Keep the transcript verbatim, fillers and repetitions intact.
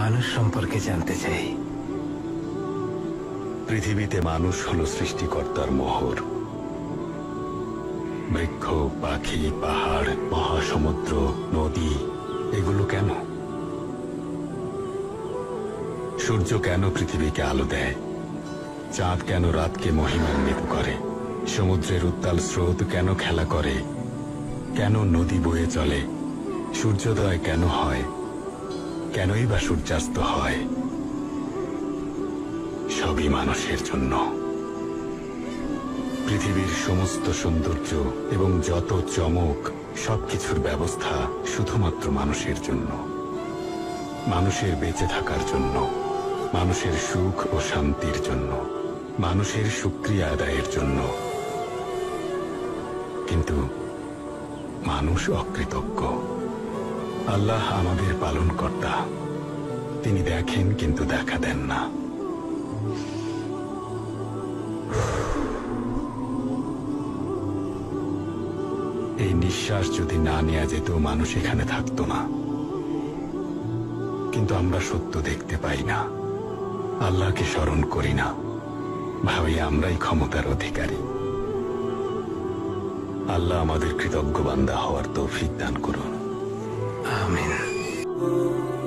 মানুষ সম্পর্কে জানতে চাই। পৃথিবীতে মানুষ হলো সৃষ্টিকর্তার মোহর। বৃক্ষ, পাখি, পাহাড়, মহাসমুদ্র, নদী, এগুলো কেন? সূর্য কেন পৃথিবীকে আলো দেয়? চাঁদ কেন রাতকে মহিমান্বিত করে? সমুদ্রের উত্তাল স্রোত কেন খেলা করে? কেন নদী বয়ে চলে? সূর্যোদয় কেন হয়? কেনই বা সূর্যাস্ত হয়? সবই মানুষের জন্য। পৃথিবীর সমস্ত সৌন্দর্য এবং যত চমক, সবকিছুর ব্যবস্থা শুধুমাত্র মানুষের জন্য, মানুষের বেঁচে থাকার জন্য, মানুষের সুখ ও শান্তির জন্য, মানুষের শুকরিয়া আদায়ের জন্য। কিন্তু মানুষ অকৃতজ্ঞ। আল্লাহ আমাদের পালনকর্তা, তিনি দেখেন কিন্তু দেখা দেন না। এই নিঃশ্বাস যদি না নেওয়া যেত, মানুষ এখানে থাকতো না। কিন্তু আমরা সত্য দেখতে পাই না, আল্লাহকে স্মরণ করি না, ভাবি আমরাই ক্ষমতার অধিকারী। আল্লাহ আমাদের কৃতজ্ঞ বান্দা হওয়ার তৌফিক দান করুন। আমিন।